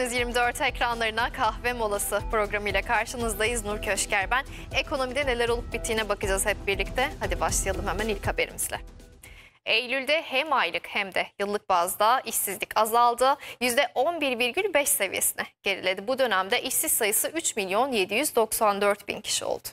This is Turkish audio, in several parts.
geldiniz 24 ekranlarına. Kahve molası programıyla karşınızdayız. Nur Köşker ben. Ekonomide neler olup bittiğine bakacağız hep birlikte. Hadi başlayalım hemen ilk haberimizle. Eylül'de hem aylık hem de yıllık bazda işsizlik azaldı. %11,5 seviyesine geriledi. Bu dönemde işsiz sayısı 3.794.000 kişi oldu.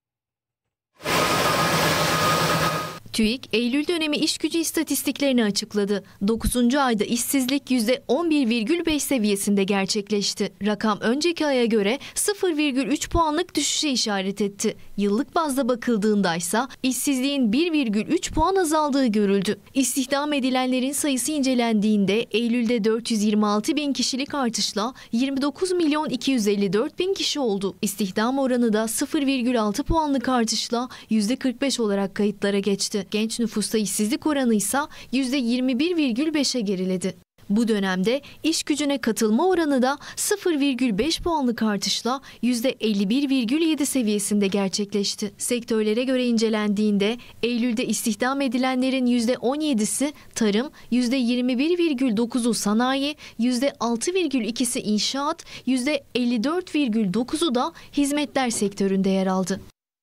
TÜİK, Eylül dönemi işgücü istatistiklerini açıkladı. 9. ayda işsizlik %11,5 seviyesinde gerçekleşti. Rakam önceki aya göre 0,3 puanlık düşüşe işaret etti. Yıllık bazda bakıldığında ise işsizliğin 1,3 puan azaldığı görüldü. İstihdam edilenlerin sayısı incelendiğinde Eylül'de 426 bin kişilik artışla 29.254.000 kişi oldu. İstihdam oranı da 0,6 puanlık artışla %45 olarak kayıtlara geçti. Genç nüfusta işsizlik oranı ise %21,5'e geriledi. Bu dönemde iş gücüne katılma oranı da 0,5 puanlık artışla %51,7 seviyesinde gerçekleşti. Sektörlere göre incelendiğinde Eylül'de istihdam edilenlerin %17'si tarım, %21,9'u sanayi, %6,2'si inşaat, %54,9'u da hizmetler sektöründe yer aldı.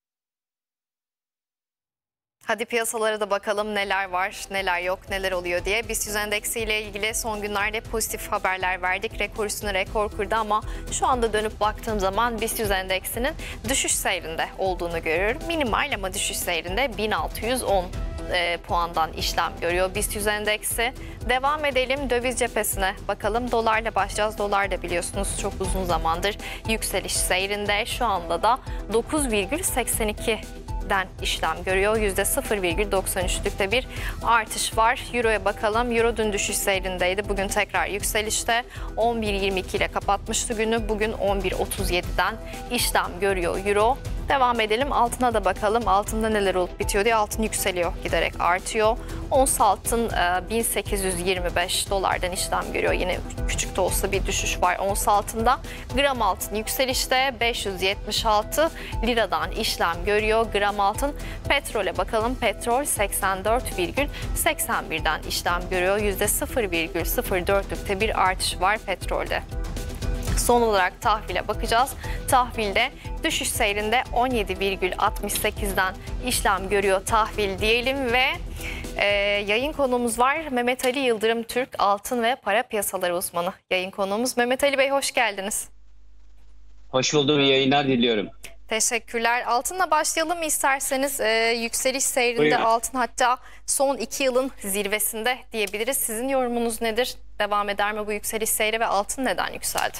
Hadi piyasalara da bakalım neler var, neler yok, neler oluyor diye. BIST 100 endeksi ile ilgili son günlerde pozitif haberler verdik. Rekor üstüne rekor kırdı ama şu anda dönüp baktığım zaman BIST 100 endeksinin düşüş seyrinde olduğunu görüyorum. Minimal ama düşüş seyrinde 1610 puandan işlem görüyor BIST 100 endeksi. Devam edelim döviz cephesine bakalım. Dolarla başlayacağız. Dolar da biliyorsunuz çok uzun zamandır yükseliş seyrinde. Şu anda da 9,82 işlem görüyor. %0,93'lükte bir artış var. Euro'ya bakalım. Euro dün düşüş seyrindeydi. Bugün tekrar yükselişte. 11,22 ile kapatmıştı günü. Bugün 11,37'den işlem görüyor Euro. Devam edelim. Altına da bakalım. Altında neler olup bitiyor diye. Altın yükseliyor. Giderek artıyor. Ons altın 1825 dolardan işlem görüyor. Yine küçük de olsa bir düşüş var ons altında. Gram altın yükselişte 576 liradan işlem görüyor. Gram altın. Petrole bakalım. Petrol 84,81'den işlem görüyor. %0,04'lükte bir artış var petrolde. Son olarak tahvile bakacağız. Tahvilde düşüş seyrinde 17,68'den işlem görüyor tahvil diyelim ve yayın konuğumuz var. Mehmet Ali Yıldırım Türk, altın ve para piyasaları uzmanı yayın konuğumuz. Mehmet Ali Bey hoş geldiniz. Hoş buldum, iyi yayınlar diliyorum. Teşekkürler. Altınla başlayalım isterseniz. Yükseliş seyrinde buyurun. Altın hatta son 2 yılın zirvesinde diyebiliriz. Sizin yorumunuz nedir? Devam eder mi bu yükseliş seyri ve altın neden yükseldi?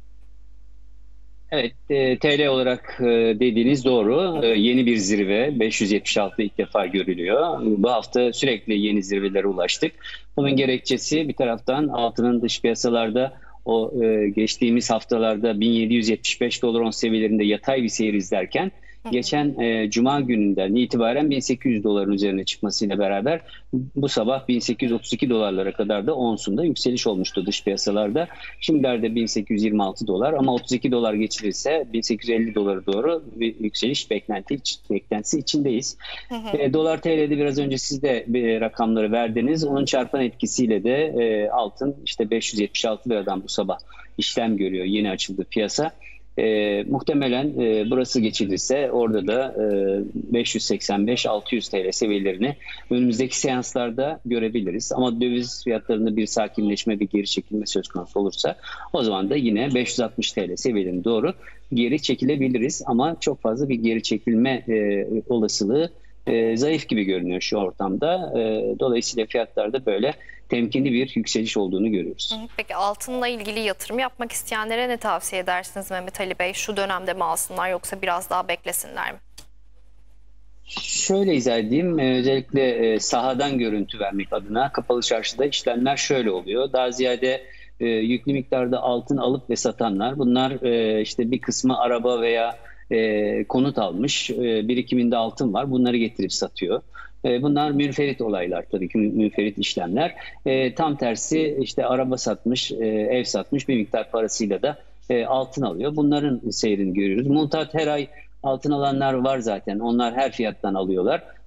Evet, TL olarak dediğiniz doğru. Yeni bir zirve, 576 ilk defa görülüyor. Bu hafta sürekli yeni zirvelere ulaştık. Bunun gerekçesi bir taraftan altının dış piyasalarda o geçtiğimiz haftalarda 1775 dolar ons seviyelerinde yatay bir seyir izlerken geçen Cuma gününden itibaren 1800 doların üzerine çıkmasıyla beraber bu sabah 1832 dolarlara kadar da onsunda yükseliş olmuştu dış piyasalarda. Şimdilerde 1826 dolar ama 32 dolar geçirirse 1850 dolara doğru bir yükseliş beklentisi içindeyiz. Dolar TL'de biraz önce siz de rakamları verdiniz. Onun çarpan etkisiyle de altın işte 576 liradan bu sabah işlem görüyor. Yeni açıldı piyasa. Muhtemelen burası geçilirse orada da 585-600 TL seviyelerini önümüzdeki seanslarda görebiliriz. Ama döviz fiyatlarında bir sakinleşme, bir geri çekilme söz konusu olursa o zaman da yine 560 TL seviyelerine doğru geri çekilebiliriz. Ama çok fazla bir geri çekilme olasılığı zayıf gibi görünüyor şu ortamda. Dolayısıyla fiyatlarda böyle temkinli bir yükseliş olduğunu görüyoruz. Peki altınla ilgili yatırım yapmak isteyenlere ne tavsiye edersiniz Mehmet Ali Bey? Şu dönemde mi alsınlar yoksa biraz daha beklesinler mi? Şöyle izah edeyim. Özellikle sahadan görüntü vermek adına kapalı çarşıda işlemler şöyle oluyor. Daha ziyade yüklü miktarda altın alıp ve satanlar. Bunlar işte bir kısmı araba veya konut almış. Birikiminde altın var. Bunları getirip satıyor. Bunlar münferit olaylar tabii ki, münferit işlemler. Tam tersi işte araba satmış, ev satmış, bir miktar parasıyla da altın alıyor. Bunların seyrini görüyoruz. Muntat her ay altın alanlar var zaten. Onlar her fiyattan alıyorlar.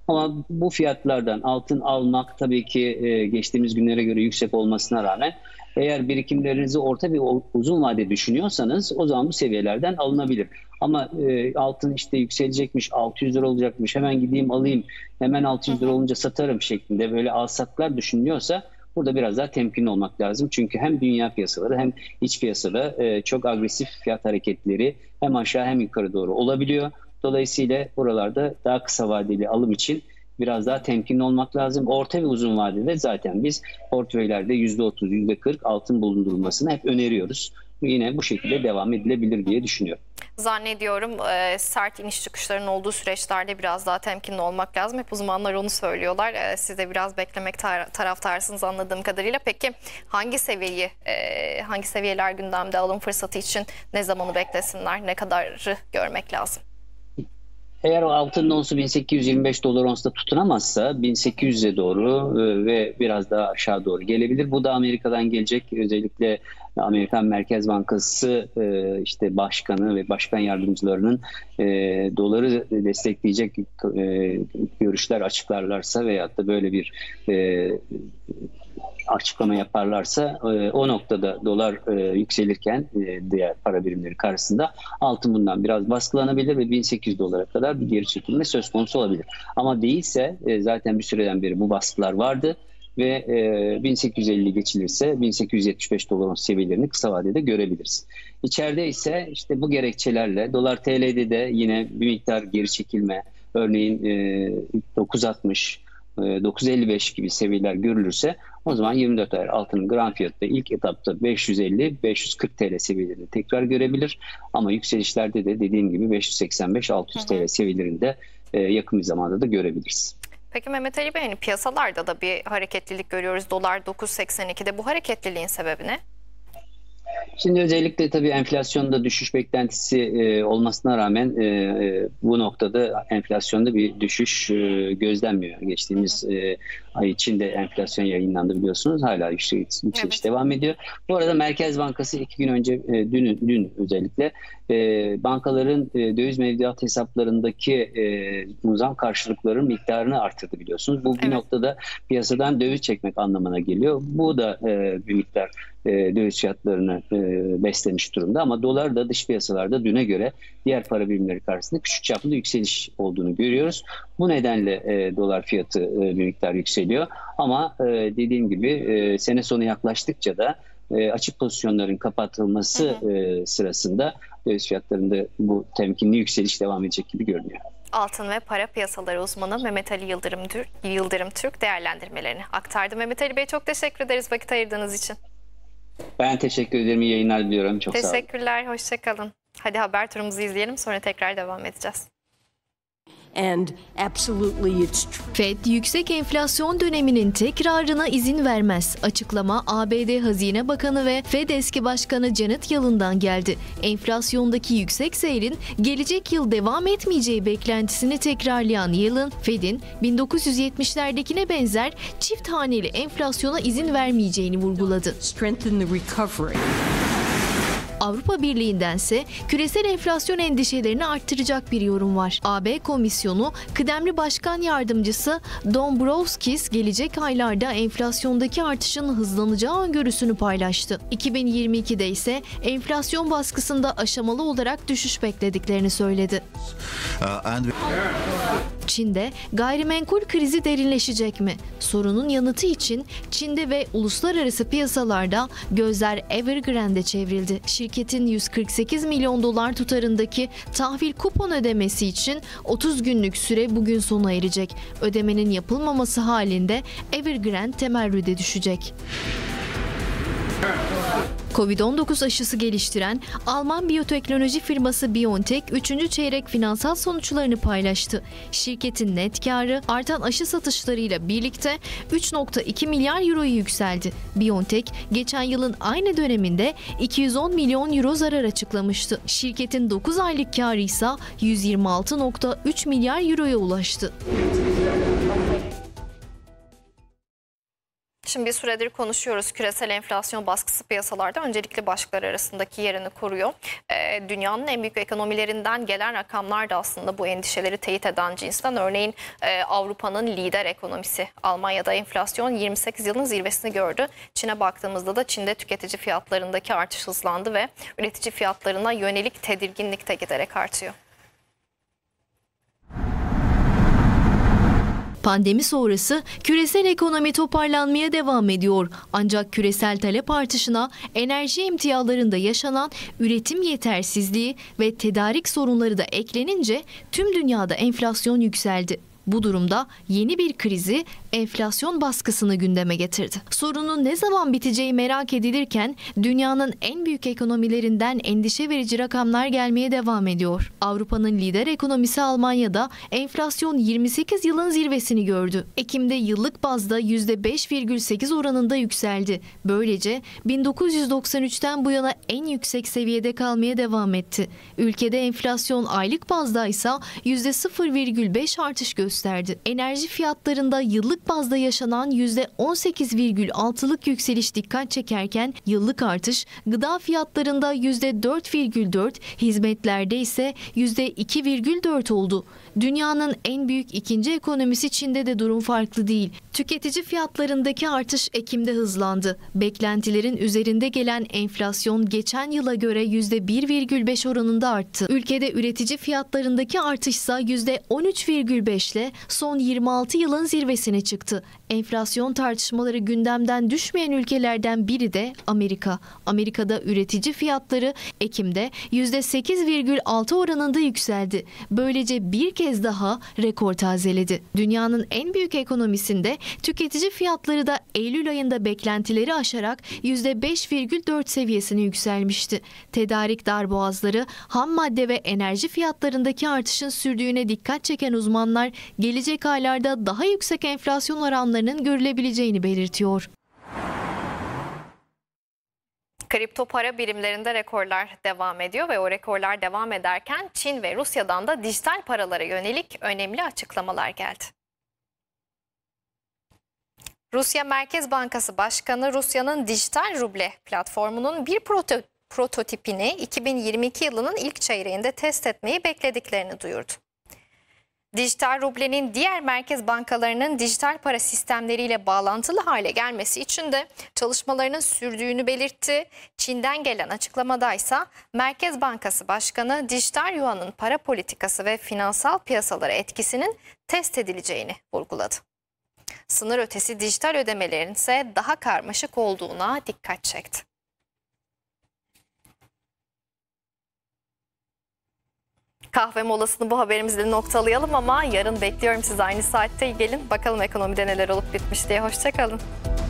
Ama bu fiyatlardan altın almak tabii ki geçtiğimiz günlere göre yüksek olmasına rağmen eğer birikimlerinizi orta ve uzun vade düşünüyorsanız o zaman bu seviyelerden alınabilir. Ama altın işte yükselecekmiş, 600 lira olacakmış, hemen gideyim alayım, hemen 600 lira olunca satarım şeklinde böyle alsatlar düşünülüyorsa burada biraz daha temkinli olmak lazım. Çünkü hem dünya piyasaları hem iç piyasada çok agresif fiyat hareketleri hem aşağı hem yukarı doğru olabiliyor. Dolayısıyla buralarda daha kısa vadeli alım için biraz daha temkinli olmak lazım. Orta ve uzun vadede zaten biz portföylerde %30, %40 altın bulundurulmasını hep öneriyoruz. Yine bu şekilde devam edilebilir diye düşünüyorum. Zannediyorum sert iniş çıkışların olduğu süreçlerde biraz daha temkinli olmak lazım. Hep uzmanlar onu söylüyorlar. Siz de biraz beklemek taraftarsınız anladığım kadarıyla. Peki hangi seviyeler gündemde alım fırsatı için ne zamanı beklesinler? Ne kadarı görmek lazım? Eğer o altın onsu 1825 dolar onsda tutunamazsa 1800'e doğru ve biraz daha aşağı doğru gelebilir. Bu da Amerika'dan gelecek. Özellikle Amerikan Merkez Bankası işte başkanı ve başkan yardımcılarının doları destekleyecek görüşler açıklarlarsa veyahut da böyle bir açıklama yaparlarsa o noktada dolar yükselirken diğer para birimleri karşısında altın bundan biraz baskılanabilir ve 1800 dolara kadar bir geri çekilme söz konusu olabilir. Ama değilse zaten bir süreden beri bu baskılar vardı ve 1850 geçilirse 1875 dolar seviyelerini kısa vadede görebiliriz. İçeride ise işte bu gerekçelerle dolar TL'de de yine bir miktar geri çekilme, örneğin 9.60 9.55 gibi seviyeler görülürse o zaman 24 ay altının gram fiyatı da ilk etapta 550-540 TL seviyelerini tekrar görebilir. Ama yükselişlerde de dediğim gibi 585-600 TL seviyelerinde yakın bir zamanda da görebiliriz. Peki Mehmet Ali Bey, hani piyasalarda da bir hareketlilik görüyoruz. Dolar 9.82'de, bu hareketliliğin sebebi ne? Şimdi özellikle tabii enflasyonda düşüş beklentisi olmasına rağmen bu noktada enflasyonda bir düşüş gözlenmiyor. Geçtiğimiz ay içinde enflasyon yayınlandı biliyorsunuz. Hala yükseliş devam ediyor. Bu arada Merkez Bankası 2 gün önce dün özellikle bankaların döviz mevduat hesaplarındaki muzam karşılıkların miktarını artırdı biliyorsunuz. Bu bir noktada piyasadan döviz çekmek anlamına geliyor. Bu da bir miktar döviz fiyatlarını beslemiş durumda ama dolar da dış piyasalarda düne göre diğer para birimleri karşısında küçük çaplı yükseliş olduğunu görüyoruz. Bu nedenle dolar fiyatı bir miktar yükseliyor ama dediğim gibi sene sonu yaklaştıkça da açık pozisyonların kapatılması sırasında döviz fiyatlarında bu temkinli yükseliş devam edecek gibi görünüyor. Altın ve para piyasaları uzmanı Mehmet Ali Yıldırım Türk değerlendirmelerini aktardı. Mehmet Ali Bey, çok teşekkür ederiz vakit ayırdığınız için. Ben teşekkür ederim. İyi yayınlar diliyorum. Çok sağ olun. Teşekkürler. Hoşçakalın. Hadi haber turumuzu izleyelim. Sonra tekrar devam edeceğiz. And absolutely it's true. Fed yüksek enflasyon döneminin tekrarına izin vermez. Açıklama ABD Hazine Bakanı ve Fed eski başkanı Janet Yellen'dan geldi. Enflasyondaki yüksek seyrin gelecek yıl devam etmeyeceği beklentisini tekrarlayan Yellen, Fed'in 1970'lerdekine benzer çift haneli enflasyona izin vermeyeceğini vurguladı. Strengthen the recovery. Avrupa Birliği'ndense küresel enflasyon endişelerini arttıracak bir yorum var. AB Komisyonu kıdemli başkan yardımcısı Dombrovskis gelecek aylarda enflasyondaki artışın hızlanacağı öngörüsünü paylaştı. 2022'de ise enflasyon baskısında aşamalı olarak düşüş beklediklerini söyledi. Çin'de gayrimenkul krizi derinleşecek mi? Sorunun yanıtı için Çin'de ve uluslararası piyasalarda gözler Evergrande'e çevrildi. Şirketin 148 milyon dolar tutarındaki tahvil kupon ödemesi için 30 günlük süre bugün sona erecek. Ödemenin yapılmaması halinde Evergrande temerrüde düşecek. Covid-19 aşısı geliştiren Alman biyoteknoloji firması BioNTech 3. çeyrek finansal sonuçlarını paylaştı. Şirketin net karı artan aşı satışlarıyla birlikte 3.2 milyar euroya yükseldi. BioNTech geçen yılın aynı döneminde 210 milyon euro zarar açıklamıştı. Şirketin 9 aylık karı ise 126.3 milyar euroya ulaştı. Şimdi bir süredir konuşuyoruz. Küresel enflasyon baskısı piyasalarda öncelikli başlıklar arasındaki yerini koruyor. Dünyanın en büyük ekonomilerinden gelen rakamlar da aslında bu endişeleri teyit eden cinsten. Örneğin Avrupa'nın lider ekonomisi Almanya'da enflasyon 28 yılın zirvesini gördü. Çin'e baktığımızda da Çin'de tüketici fiyatlarındaki artış hızlandı ve üretici fiyatlarına yönelik tedirginlik de giderek artıyor. Pandemi sonrası küresel ekonomi toparlanmaya devam ediyor. Ancak küresel talep artışına enerji emtialarında yaşanan üretim yetersizliği ve tedarik sorunları da eklenince tüm dünyada enflasyon yükseldi. Bu durumda yeni bir krizi, enflasyon baskısını gündeme getirdi. Sorunun ne zaman biteceği merak edilirken dünyanın en büyük ekonomilerinden endişe verici rakamlar gelmeye devam ediyor. Avrupa'nın lider ekonomisi Almanya'da enflasyon 28 yılın zirvesini gördü. Ekim'de yıllık bazda %5,8 oranında yükseldi. Böylece 1993'ten bu yana en yüksek seviyede kalmaya devam etti. Ülkede enflasyon aylık bazda ise %0,5 artış gösterdi. Enerji fiyatlarında yıllık bazda yaşanan %18,6'lık yükseliş dikkat çekerken yıllık artış gıda fiyatlarında %4,4, hizmetlerde ise %2,4 oldu. Dünyanın en büyük ikinci ekonomisi Çin'de de durum farklı değil. Tüketici fiyatlarındaki artış Ekim'de hızlandı. Beklentilerin üzerinde gelen enflasyon geçen yıla göre %1,5 oranında arttı. Ülkede üretici fiyatlarındaki artışsa %13,5 ile son 26 yılın zirvesine çıktı. Enflasyon tartışmaları gündemden düşmeyen ülkelerden biri de Amerika. Amerika'da üretici fiyatları Ekim'de %8,6 oranında yükseldi. Böylece bir kez daha rekor tazeledi. Dünyanın en büyük ekonomisinde tüketici fiyatları da Eylül ayında beklentileri aşarak %5,4 seviyesine yükselmişti. Tedarik darboğazları, ham madde ve enerji fiyatlarındaki artışın sürdüğüne dikkat çeken uzmanlar gelecek aylarda daha yüksek enflasyon oranlarının görülebileceğini belirtiyor. Kripto para birimlerinde rekorlar devam ediyor ve o rekorlar devam ederken Çin ve Rusya'dan da dijital paralara yönelik önemli açıklamalar geldi. Rusya Merkez Bankası Başkanı Rusya'nın dijital ruble platformunun bir prototipini 2022 yılının ilk çeyreğinde test etmeyi beklediklerini duyurdu. Dijital rublenin diğer merkez bankalarının dijital para sistemleriyle bağlantılı hale gelmesi için de çalışmalarının sürdüğünü belirtti. Çin'den gelen açıklamadaysa Merkez Bankası Başkanı dijital yuanın para politikası ve finansal piyasalara etkisinin test edileceğini vurguladı. Sınır ötesi dijital ödemelerin ise daha karmaşık olduğuna dikkat çekti. Kahve molasını bu haberimizle noktalayalım ama yarın bekliyorum sizi aynı saatte. Gelin bakalım ekonomide neler olup bitmiş diye. Hoşça kalın.